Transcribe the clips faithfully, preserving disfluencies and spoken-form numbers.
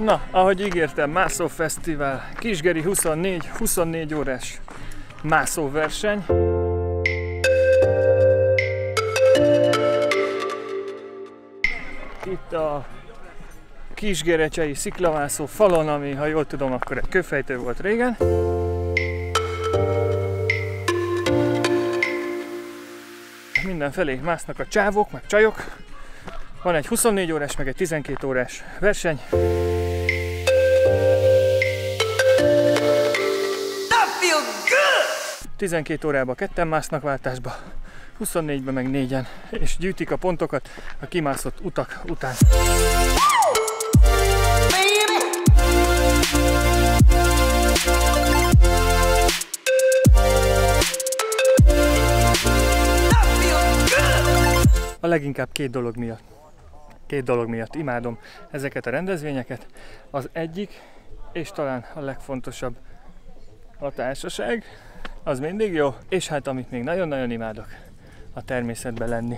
Na, ahogy ígértem, Mászó Fesztivál, Kisgeri huszonnégy, huszonnégy órás mászóverseny. Itt a kisgerecsei sziklamászó falon, ami, ha jól tudom, akkor egy kőfejtő volt régen. Mindenfelé másznak a csávok, meg csajok. Van egy huszonnégy órás, meg egy tizenkét órás verseny. tizenkét órában ketten másznak váltásba, huszonnégyben meg négyen, és gyűjtik a pontokat a kimászott utak után. A leginkább két dolog miatt. Két dolog miatt imádom ezeket a rendezvényeket. Az egyik, és talán a legfontosabb, a társaság. Az mindig jó, és hát amit még nagyon-nagyon imádok, a természetben lenni.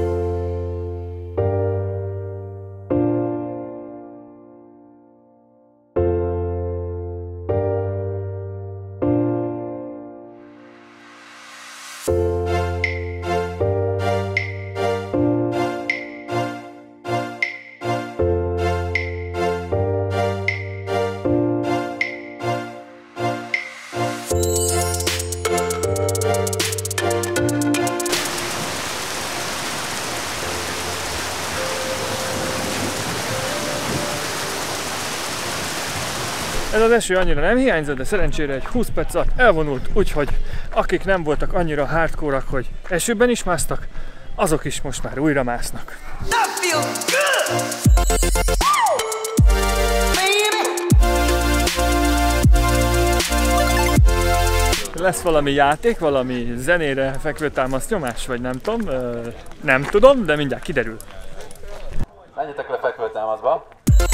Ez az eső annyira nem hiányzott, de szerencsére egy húsz perc alatt elvonult, úgyhogy akik nem voltak annyira hardcore-ak, hogy esőben is másztak, azok is most már újra másznak. Lesz valami játék, valami zenére fekvőtámasz nyomás, vagy nem tudom, nem tudom, de mindjárt kiderül. Menjetek le fekvőtámaszba!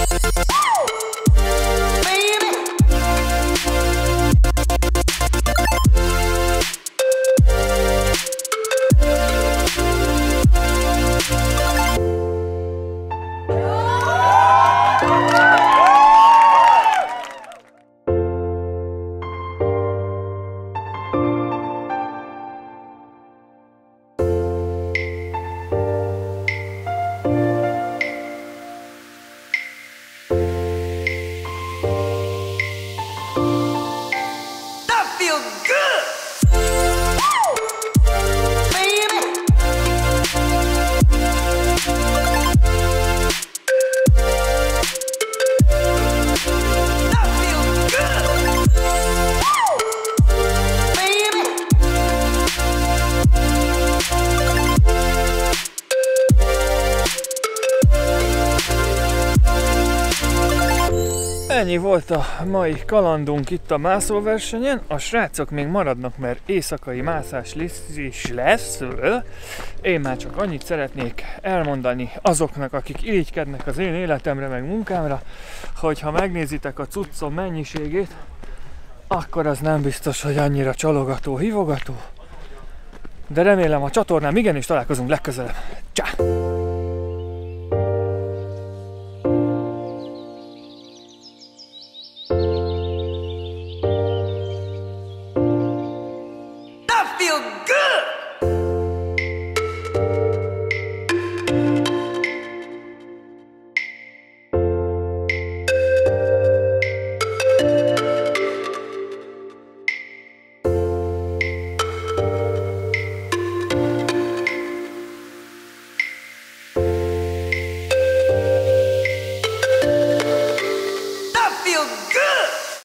Ennyi volt a mai kalandunk itt a mászóversenyen. A srácok még maradnak, mert éjszakai mászás is lesz. Én már csak annyit szeretnék elmondani azoknak, akik irigykednek az én életemre meg munkámra, hogy ha megnézitek a cuccom mennyiségét, akkor az nem biztos, hogy annyira csalogató, hívogató. De remélem a csatornán igenis találkozunk legközelebb. Csá! Feel good!